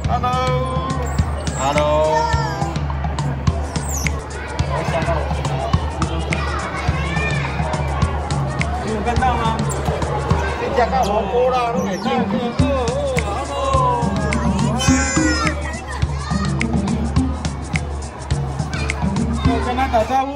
Hello. Hello. Nhìn gần đâu mà? Cái cha cá hổ cô đó nó phải chim. Cái này tại sao?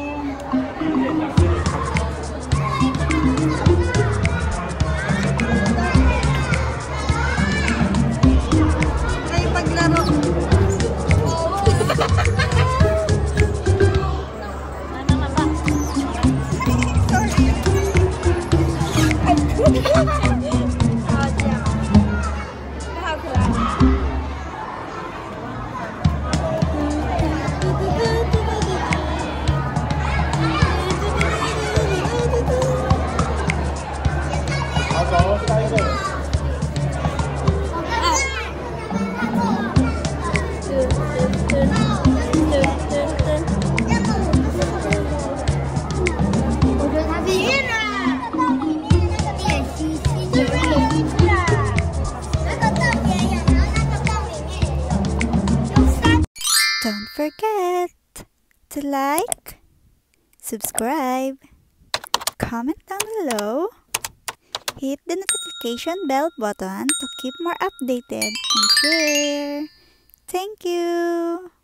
Don't forget to like, subscribe, comment down below, hit the notification bell button to keep more updated, and share. Thank you!